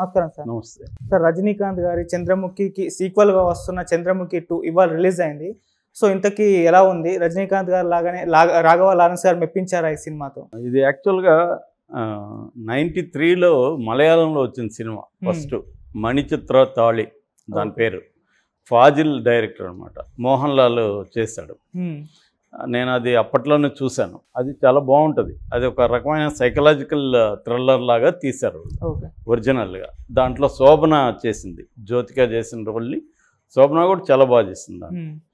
నమస్కారం సార్. నమస్తే సార్, రజనీకాంత్ గారి చంద్రముఖికి సీక్వెల్గా వస్తున్న చంద్రముఖి 2 ఇవాళ రిలీజ్ అయింది. సో ఇంతకీ ఎలా ఉంది? రజనీకాంత్ గారు లాగానే రాఘవ లారెన్స్ గారు మెప్పించారా ఈ సినిమాతో? ఇది యాక్చువల్గా 93లో మలయాళంలో వచ్చిన సినిమా ఫస్ట్. మణిచిత్ర తాళి దాని పేరు. ఫాజిల్ డైరెక్టర్ అనమాట. మోహన్ లాల్ చేశాడు. నేను అది అప్పట్లోనే చూశాను. అది చాలా బాగుంటుంది. అది ఒక రకమైన సైకలాజికల్ థ్రిల్లర్ లాగా తీశారు ఒరిజినల్గా. దాంట్లో శోభన చేసింది, జ్యోతిక చేసిన రోల్ని. శోభన కూడా చాలా బాగా చేసింది.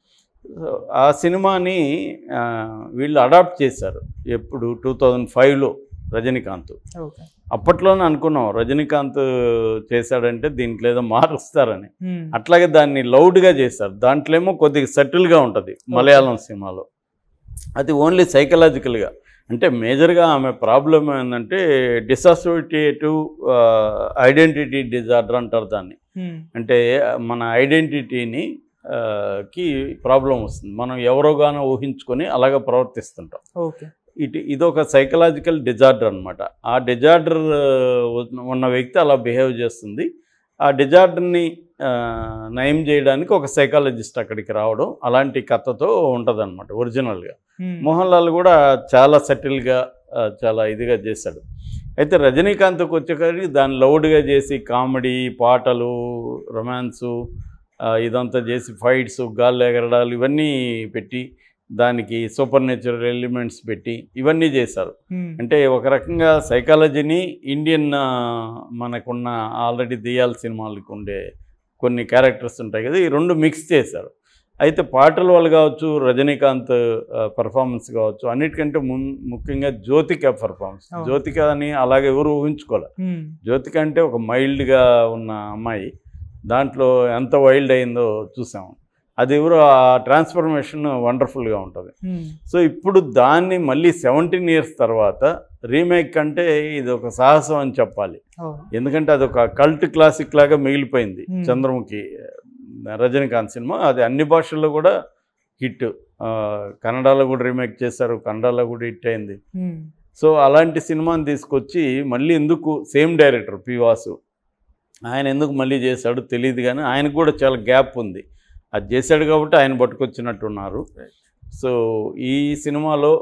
ఆ సినిమాని వీళ్ళు అడాప్ట్ చేశారు ఎప్పుడు 2005లో రజనీకాంత్. అప్పట్లోనే అనుకున్నాం రజనీకాంత్ చేశాడంటే దీంట్లో ఏదో మారుస్తారని. అట్లాగే దాన్ని లౌడ్గా చేశారు. దాంట్లో ఏమో కొద్దిగా సెటిల్గా ఉంటుంది మలయాళం సినిమాలో. అది ఓన్లీ సైకలాజికల్గా. అంటే మేజర్గా ఆమె ప్రాబ్లం ఏంటంటే డిసోసియేటివ్ ఐడెంటిటీ డిజార్డర్ అంటారు దాన్ని. అంటే మన ఐడెంటిటీని కి ప్రాబ్లం వస్తుంది. మనం ఎవరోగానో ఊహించుకొని అలాగ ప్రవర్తిస్తుంటాం. ఇదొక సైకలాజికల్ డిజార్డర్ అనమాట. ఆ డిజార్డర్ ఉన్న వ్యక్తి అలా బిహేవ్ చేస్తుంది. ఆ డిజార్డర్ని నయం చేయడానికి ఒక సైకాలజిస్ట్ అక్కడికి రావడం, అలాంటి కథతో ఉంటుంది అనమాట ఒరిజినల్గా. మోహన్ లాల్ కూడా చాలా సెటిల్గా చాలా ఇదిగా చేశాడు. అయితే రజనీకాంత్కి వచ్చేసరికి దాన్ని లౌడ్గా చేసి కామెడీ, పాటలు, రొమాన్సు ఇదంతా చేసి ఫైట్స్, గాల్లో ఎగరడాలు ఇవన్నీ పెట్టి దానికి సూపర్ నేచురల్ ఎలిమెంట్స్ పెట్టి ఇవన్నీ చేశారు. అంటే ఒక రకంగా సైకాలజీని ఇండియన్ మనకున్న ఆల్రెడీ దెయ్యాల సినిమాలకు ఉండే కొన్ని క్యారెక్టర్స్ ఉంటాయి కదా, ఈ రెండు మిక్స్ చేశారు. అయితే పాటల వల్ల కావచ్చు, రజనీకాంత్ పర్ఫార్మెన్స్ కావచ్చు, అన్నిటికంటే ముఖ్యంగా జ్యోతిక పర్ఫార్మెన్స్. జ్యోతిక అని అలాగే ఎవరు ఊహించుకోవాలి. జ్యోతిక అంటే ఒక మైల్డ్గా ఉన్న అమ్మాయి, దాంట్లో ఎంత వైల్డ్ అయిందో చూసాము. అది ఎవరు ఆ ట్రాన్స్ఫర్మేషన్ వండర్ఫుల్గా ఉంటుంది. సో ఇప్పుడు దాన్ని మళ్ళీ 17 years తర్వాత రీమేక్ అంటే ఇది ఒక సాహసం అని చెప్పాలి. ఎందుకంటే అది ఒక కల్ట్ క్లాసిక్ లాగా మిగిలిపోయింది చంద్రముఖి రజనీకాంత్ సినిమా. అది అన్ని భాషల్లో కూడా హిట్. కన్నడలో కూడా రీమేక్ చేశారు, కన్నడలో కూడా హిట్ అయింది. సో అలాంటి సినిమాని తీసుకొచ్చి మళ్ళీ ఎందుకు సేమ్ డైరెక్టర్ పి వాసు ఆయన ఎందుకు మళ్ళీ చేశాడు తెలియదు, కానీ ఆయనకు కూడా చాలా గ్యాప్ ఉంది. అది చేశాడు కాబట్టి ఆయన పట్టుకొచ్చినట్టున్నారు. సో ఈ సినిమాలో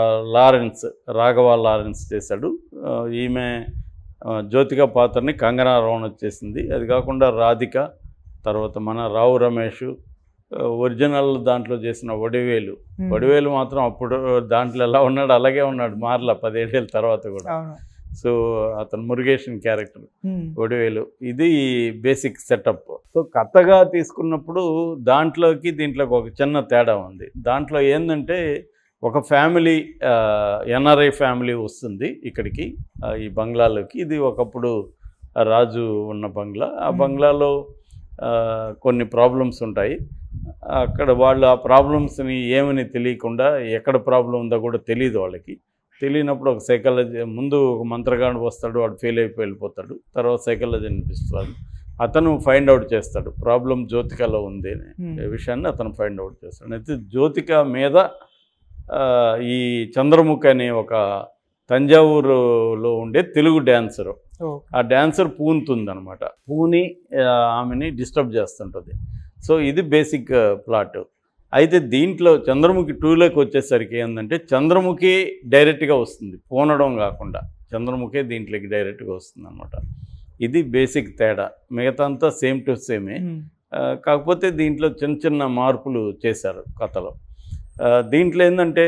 రాఘవ లారెన్స్ చేశాడు. ఈమె జ్యోతిక పాత్రని కంగనా రనౌత్ చేసింది. అది కాకుండా రాధిక, తర్వాత మన రావు రమేష్, ఒరిజినల్ దాంట్లో చేసిన వడివేలు మాత్రం అప్పుడు దాంట్లో ఎలా ఉన్నాడు అలాగే ఉన్నాడు, మారలా 17 ఏళ్ళ తర్వాత కూడా. సో అతను మురుగేషన్ క్యారెక్టర్ వడివేలు. ఇది బేసిక్ సెటప్. సో కథగా తీసుకున్నప్పుడు దీంట్లోకి ఒక చిన్న తేడా ఉంది. దాంట్లో ఏంటంటే ఒక ఫ్యామిలీ, ఎన్ఆర్ఐ ఫ్యామిలీ వస్తుంది ఇక్కడికి, ఈ బంగ్లాలోకి. ఇది ఒకప్పుడు రాజు ఉన్న బంగ్లా. ఆ బంగ్లాలో కొన్ని ప్రాబ్లమ్స్ ఉంటాయి. అక్కడ వాళ్ళు ఆ ప్రాబ్లమ్స్ని ఏమని తెలియకుండా, ఎక్కడ ప్రాబ్లం ఉందో కూడా తెలియదు వాళ్ళకి. తెలియనప్పుడు ఒక సైకాలజీ, ముందు ఒక మంత్రగాడు వస్తాడు, వాడు ఫెయిల్ అయిపోయి వెళ్ళిపోతాడు. తర్వాత సైకాలజీ అనిపిస్తాడు, అతను ఫైండ్ అవుట్ చేస్తాడు ప్రాబ్లం జ్యోతికలో ఉంది అనే విషయాన్ని అతను ఫైండ్ అవుట్ చేస్తాడు. అయితే జ్యోతిక మీద ఈ చంద్రముఖి అనే ఒక తంజావూరులో ఉండే తెలుగు డ్యాన్సరు, ఆ డ్యాన్సర్ పూనుతుందనమాట. పూని ఆమెని డిస్టర్బ్ చేస్తుంటుంది. సో ఇది బేసిక్ ప్లాట్. అయితే దీంట్లో చంద్రముఖి 2లోకి వచ్చేసరికి ఏంటంటే చంద్రముఖి డైరెక్ట్గా వస్తుంది, పూనడం కాకుండా చంద్రముఖి దీంట్లోకి డైరెక్ట్గా వస్తుంది అనమాట. ఇది బేసిక్ తేడా. మిగతా అంతా సేమ్ టు సేమే. కాకపోతే దీంట్లో చిన్న చిన్న మార్పులు చేశారు కథలో. దీంట్లో ఏంటంటే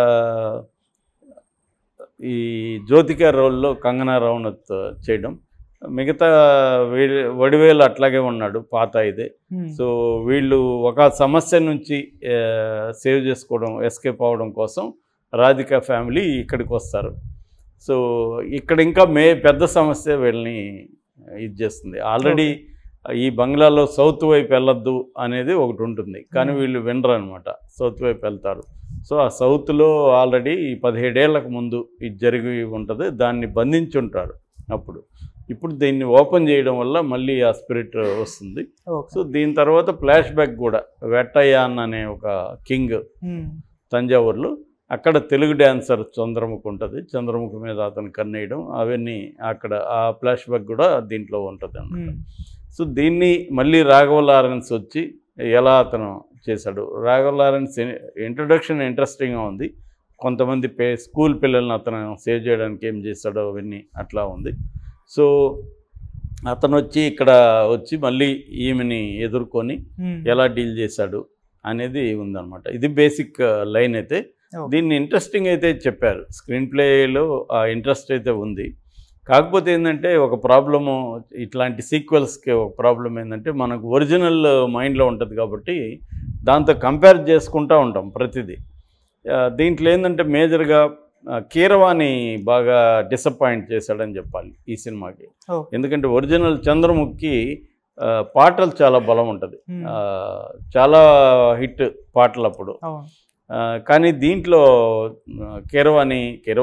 ఈ జ్యోతిక రోల్లో కంగనా రనౌత్ చేయడం, మిగతా వడివేలు అట్లాగే ఉన్నాడు, పాత ఇదే. సో వీళ్ళు ఒక సమస్య నుంచి సేవ్ చేసుకోవడం, ఎస్కేప్ అవ్వడం కోసం రాధిక ఫ్యామిలీ ఇక్కడికి వస్తారు. సో ఇక్కడ ఇంకా పెద్ద సమస్య వీళ్ళని ఇది చేస్తుంది. ఆల్రెడీ ఈ బంగ్లాలో సౌత్ వైపు వెళ్ళొద్దు అనేది ఒకటి ఉంటుంది, కానీ వీళ్ళు వినరు అనమాట, సౌత్ వైపు వెళ్తారు. సో ఆ సౌత్లో ఆల్రెడీ 17 ఏళ్లకు ముందు ఇది జరిగి ఉంటుంది, దాన్ని బంధించి ఉంటాడు అప్పుడు. ఇప్పుడు దీన్ని ఓపెన్ చేయడం వల్ల మళ్ళీ ఆ స్పిరిట్ వస్తుంది. సో దీని తర్వాత ఫ్లాష్ బ్యాక్ కూడా, వెట్టయాన్ అనే ఒక కింగ్ తంజావూరులో, అక్కడ తెలుగు డ్యాన్సర్ చంద్రముఖి ఉంటుంది, చంద్రముఖి మీద అతను కన్నేయడం అవన్నీ అక్కడ ఆ ఫ్లాష్ బ్యాక్ కూడా దీంట్లో ఉంటుంది అన్నమాట. సో దీన్ని మళ్ళీ రాఘవ లారెన్స్ వచ్చి ఎలా అతను చేశాడు. రాఘవ లారెన్స్ ఇంట్రొడక్షన్ ఇంట్రెస్టింగ్గా ఉంది. కొంతమంది స్కూల్ పిల్లల్ని అతను సేవ్ చేయడానికి ఏం చేశాడో అవన్నీ అట్లా ఉంది. సో అతను వచ్చి ఇక్కడ వచ్చి మళ్ళీ ఈమెని ఎదుర్కొని ఎలా డీల్ చేశాడు అనేది ఉందన్నమాట. ఇది బేసిక్ లైన్ అయితే. దీన్ని ఇంట్రెస్టింగ్ అయితే చెప్పారు, స్క్రీన్ ప్లేలో ఆ ఇంట్రెస్ట్ అయితే ఉంది. కాకపోతే ఏంటంటే ఒక ప్రాబ్లము ఇట్లాంటి సీక్వెల్స్కి ఒక ప్రాబ్లం ఏంటంటే మనకు ఒరిజినల్ మైండ్లో ఉంటుంది కాబట్టి దాంతో కంపేర్ చేసుకుంటూ ఉంటాం ప్రతిదీ. దీంట్లో ఏంటంటే మేజర్గా కీరవాణి బాగా డిసప్పాయింట్ చేశాడని చెప్పాలి ఈ సినిమాకి. ఎందుకంటే ఒరిజినల్ చంద్రముఖి పాటలు చాలా బలం ఉంటుంది, చాలా హిట్ పాటలు అప్పుడు. కానీ దీంట్లో కీరవాణి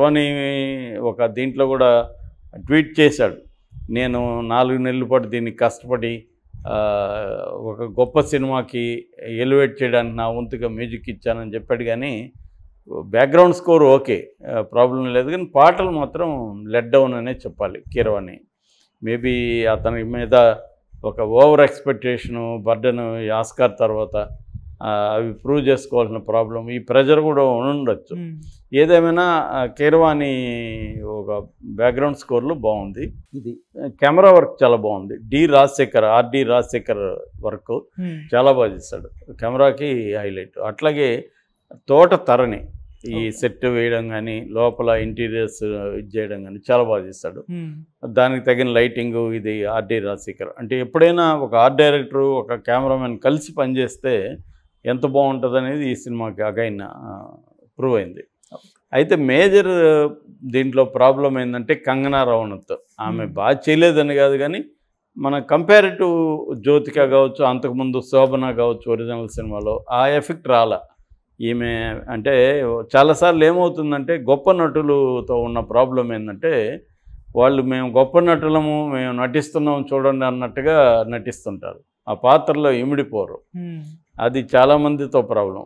ఒక దీంట్లో కూడా ట్వీట్ చేశాడు, నేను 4 నెలల పాటు దీన్ని కష్టపడి ఒక గొప్ప సినిమాకి ఎలివేట్ చేయడానికి నా వంతుగా మ్యూజిక్ ఇచ్చానని చెప్పాడు. కానీ బ్యాక్గ్రౌండ్ స్కోర్ ఓకే, ప్రాబ్లం లేదు, కానీ పాటలు మాత్రం లెట్ డౌన్ అనే చెప్పాలి కీరవాణి. మేబీ అతని మీద ఒక ఓవర్ ఎక్స్పెక్టేషను బర్డను ఆస్కార్ తర్వాత అవి ప్రూవ్ చేసుకోవాల్సిన ప్రాబ్లం, ఈ ప్రెజర్ కూడా ఉండొచ్చు. ఏదేమైనా కీరవాణి ఒక బ్యాక్గ్రౌండ్ స్కోర్లో బాగుంది. ఇది కెమెరా వర్క్ చాలా బాగుంది. ఆర్డి రాజశేఖర్ వర్క్ చాలా బాగా చేశాడు, కెమెరాకి హైలైట్. అట్లాగే తోట తరణి ఈ సెట్ వేయడం కానీ లోపల ఇంటీరియర్స్ ఇది చేయడం కానీ చాలా బాగా చేస్తాడు. దానికి తగిన లైటింగు ఇది ఆర్డి రాజశేఖర్. అంటే ఎప్పుడైనా ఒక ఆర్ట్ డైరెక్టరు ఒక కెమెరామెన్ కలిసి పనిచేస్తే ఎంత బాగుంటుంది అనేది ఈ సినిమాకి అగైన్ ప్రూవ్ అయింది. అయితే మేజర్ దీంట్లో ప్రాబ్లం ఏంటంటే కంగనా రనౌత్. ఆమె బాగా చేయలేదని కాదు, కానీ మన కంపారిటివ్ జ్యోతిక కావచ్చు, అంతకుముందు శోభన కావచ్చు ఒరిజినల్ సినిమాలో ఆ ఎఫెక్ట్ రాలా. ఈమె అంటే చాలాసార్లు ఏమవుతుందంటే గొప్ప నటులతో ఉన్న ప్రాబ్లం ఏంటంటే వాళ్ళు మేము గొప్ప నటులము, మేము నటిస్తున్నాము చూడండి అన్నట్టుగా నటిస్తుంటారు, ఆ పాత్రలో ఇమిడిపోరు. అది చాలామందితో ప్రాబ్లం.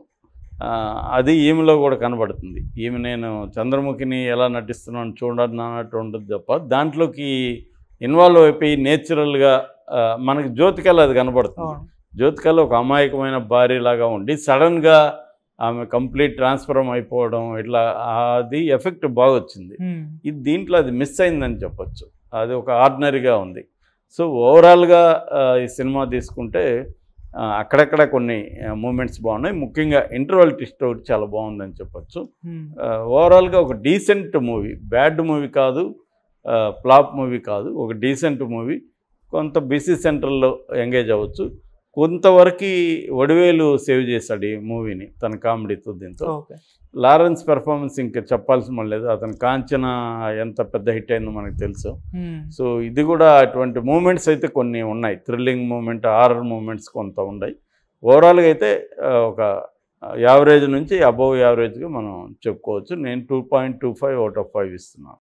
అది ఈమెలో కూడా కనబడుతుంది. ఈమె నేను చంద్రముఖిని ఎలా నటిస్తున్నాను చూడండి అన్నట్టు ఉంటుంది తప్ప దాంట్లోకి ఇన్వాల్వ్ అయిపోయి నేచురల్గా మనకి జ్యోతికలో అది కనబడుతుంది. జ్యోతికలో ఒక అమాయకమైన భార్యలాగా ఉండి సడన్గా ఆమె కంప్లీట్ ట్రాన్స్ఫర్మ్ అయిపోవడం ఇట్లా అది ఎఫెక్ట్ బాగా వచ్చింది. ఇది దీంట్లో అది మిస్ అయిందని చెప్పచ్చు, అది ఒక ఆర్డినరీగా ఉంది. సో ఓవరాల్గా ఈ సినిమా తీసుకుంటే అక్కడక్కడ కొన్ని మూమెంట్స్ బాగున్నాయి. ముఖ్యంగా ఇంటర్వల్ ట్విస్ట్ ఒకటి చాలా బాగుందని చెప్పచ్చు. ఓవరాల్గా ఒక డీసెంట్ మూవీ, బ్యాడ్ మూవీ కాదు, ఫ్లాప్ మూవీ కాదు, ఒక డీసెంట్ మూవీ. కొంత బిజీ సెంటర్లో ఎంగేజ్ అవ్వచ్చు. కొంతవరకు వడివేలు సేవ్ చేశాడు ఈ మూవీని తన కామెడీతో. దీంతో లారెన్స్ పెర్ఫార్మెన్స్ ఇంకా చెప్పాల్సిన లేదు, అతను కాంచన ఎంత పెద్ద హిట్ అయిందో మనకు తెలుసు. సో ఇది కూడా అటువంటి మూమెంట్స్ అయితే కొన్ని ఉన్నాయి, థ్రిల్లింగ్ మూమెంట్, హారర్ మూమెంట్స్ కొంత ఉన్నాయి. ఓవరాల్గా అయితే ఒక యావరేజ్ నుంచి అబవ్ యావరేజ్గా మనం చెప్పుకోవచ్చు. నేను 2.25 out of 5 ఇస్తున్నాను.